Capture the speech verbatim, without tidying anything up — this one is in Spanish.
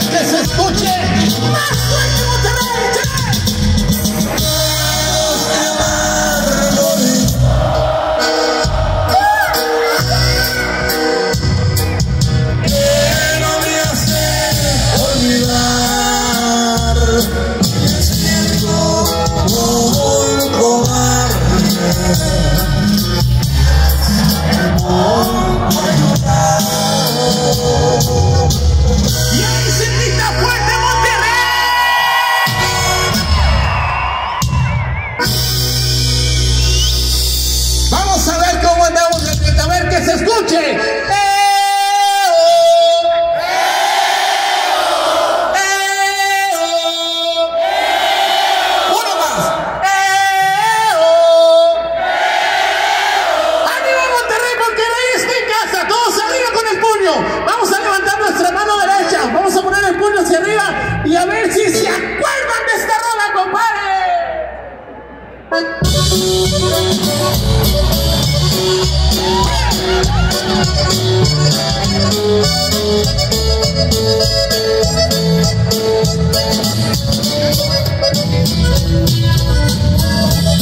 que se escuche más fuerte Monterrey. Que no me hace olvidar, me siento como un cobarde. Y ahí se grita fuerte Monterrey. Vamos a ver cómo andamos, a ver que se escuche. Uno más. ¡Ánimo Monterrey! Monterrey está en casa. Todos arriba con el puño. Vamos a levantar nuestra mano derecha. Vamos a poner el puño hacia arriba y a ver si se acuerdan de esta rola, compadre.